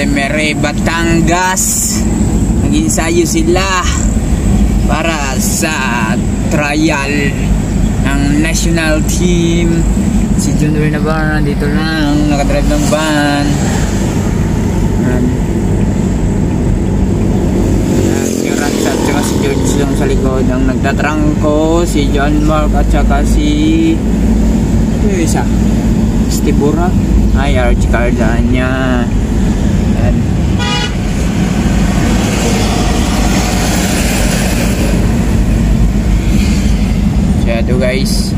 Lemery, Batangas. Nag-ensayo sila para sa trial ng national team. Si John Ray Navarro dito lang nakadrive ng van. Yung Ransa at saka si George yung sa likod ang nagtatrangko, si John Mark at saka si yung isa Stibura ay Archie Cardania. Yan. Siya ito guys.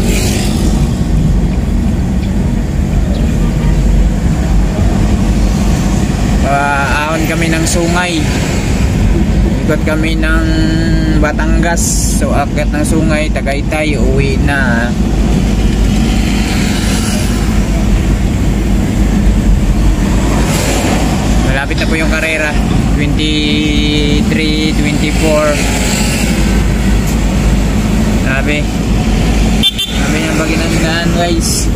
Ahon kami ng Sungay, ikot kami ng Batangas, so akyat ng Sungay, Tagaytay, uwi na. Malapit na po yung karera, 23, 24. Grabe yung baginandaan guys.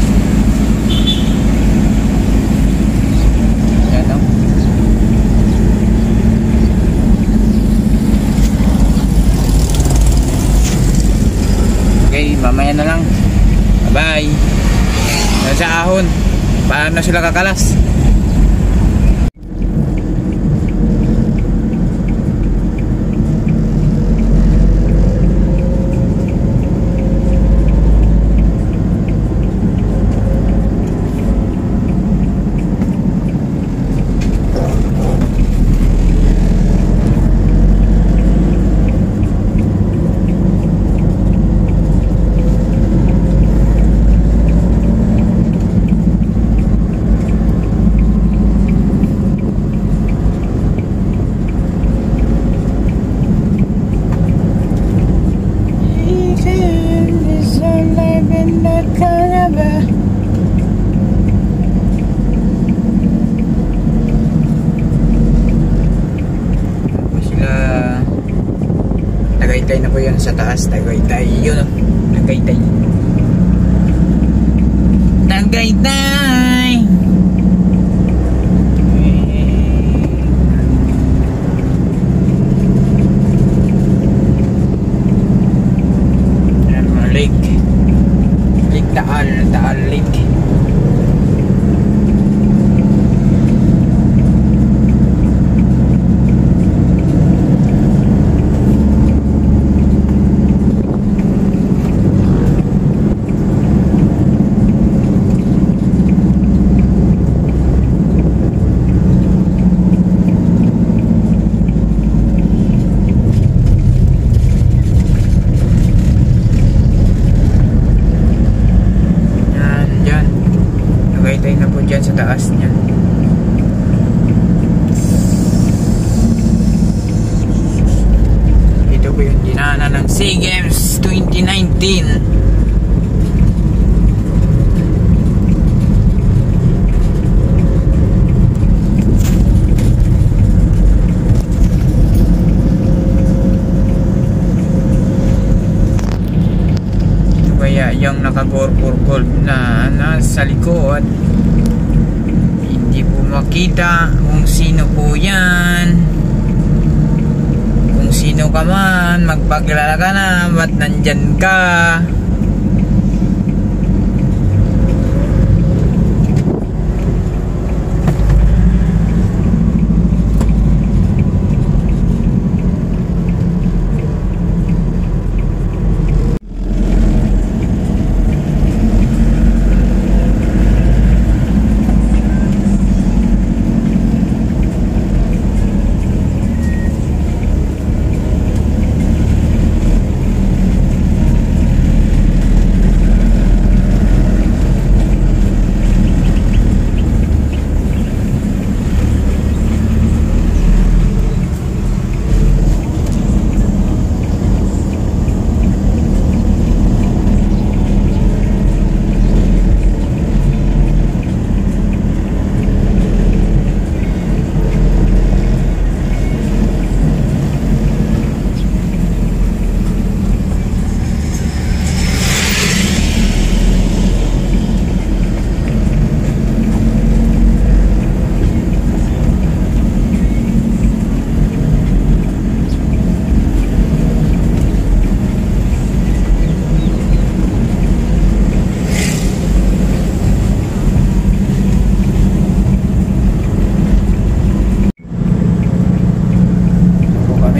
Okay, mamaya na lang. Bye-bye. Sa ahon, paano sila kakalas? Tagaytay na po yun sa taas. Tagaytay yun. Tagaytay. Tagaytay. Lake. Lake Taal. Taal Lake. Tagaytay na po dyan sa taas niya. Ito po yung dinaanan ng SEA Games 2019. Kaya yung naka-gold na nasa likod, hindi po makita kung sino po yan. Kung sino ka man, magpakilala ka na, ba't nandyan ka?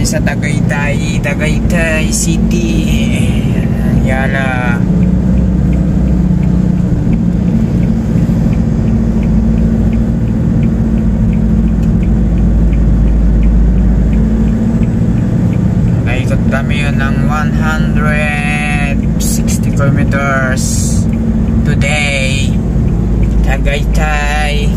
sa Tagaytay City. Yala. Naikot kami yun ng 160 kilometers today. Tagaytay.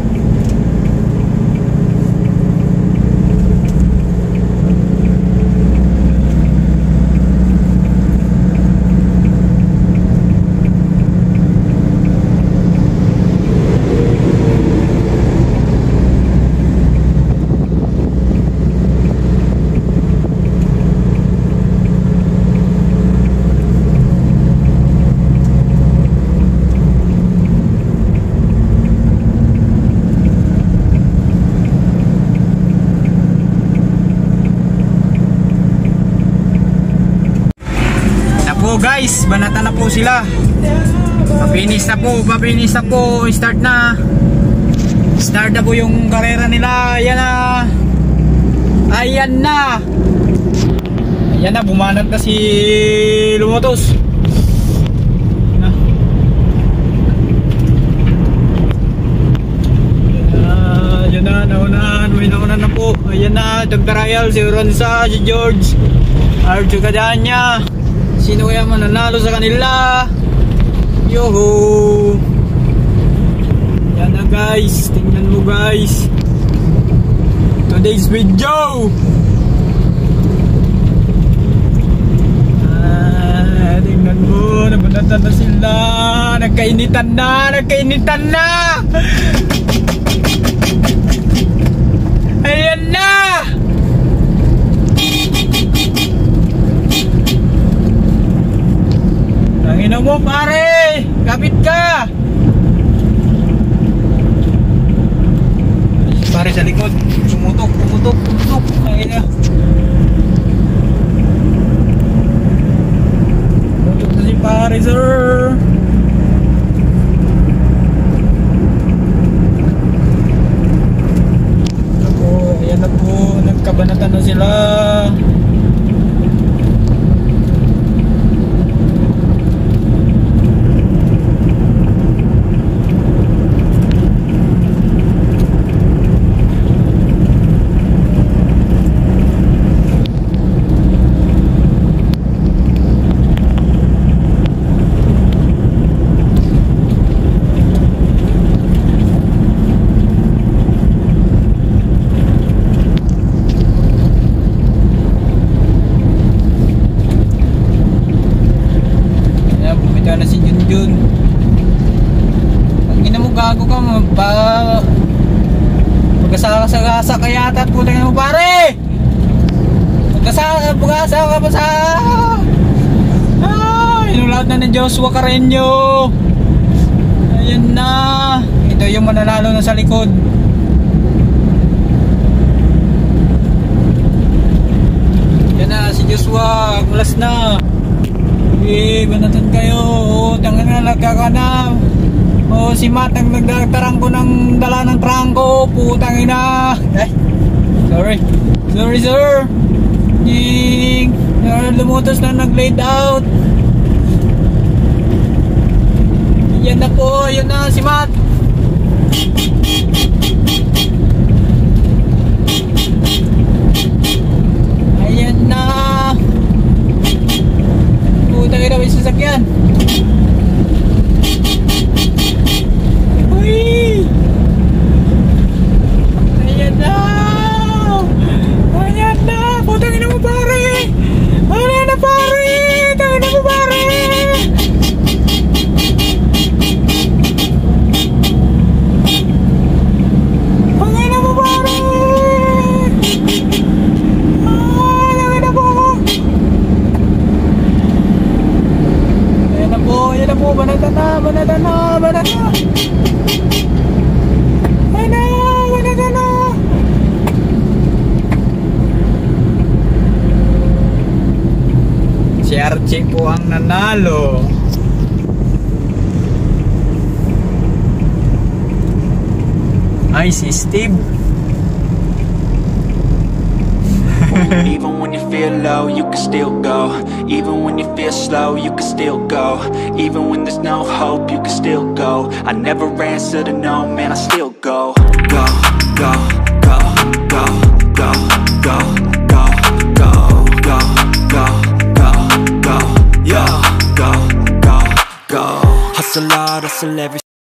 Guys, banata na po sila. Papinis na po. Start na po yung karera nila. Ayan na, bumanat na si Lumotos. Ayan na, naunahan na po. Ayan na, Dr. Ayal, si Ronza, si George, Arjo Cadanya. Sino kaya mananalo sa kanila? Yoho! Yan na guys, tingnan mo guys, today's video. Tingnan mo, nabanatan na sila. Nagkainitan na. Ayan na. Tangina mo pare, kapit ka. Pare sa likod, pumutok. Tangina. Pumutok na si pare sir. Ayan na po, nagkabanatan na sila. Na si Junjun. Ang ina mo, gago ka mo pa. Pagkasaka ka yata at putang ina mo pare. Pagkasa ka pa sa inulat na ni Joshua Carreño. Ayan na. Ito yung mananalo na sa likod. Yan na si Joshua. Kulas na. Banatan kayo. Tangan na lagka na. Si Matt ang nagdarang ko ng dala ng trangko. Putang ina. Sorry sir. Lumutos na nag-laid out. Yan na po. Yan na si Matt. Ayan na. Putang ina, may sasakyan. Uy! Ayan na! Putang ina mo pare! Ayan na pare! Tangin na mo pare! Tangin na mo pare! Ayan na po, banatan na. Si Archie po ang nanalo. Ay, si Steve. Even when you feel low, you can still go. Even when you feel slow, you can still go. Even when there's no hope, you can still go. I never answer to no, man, I still go. Go, go, go, go, go, go, go, go, go, go, go, go, yo, go, go, go. Hustle hard, hustle every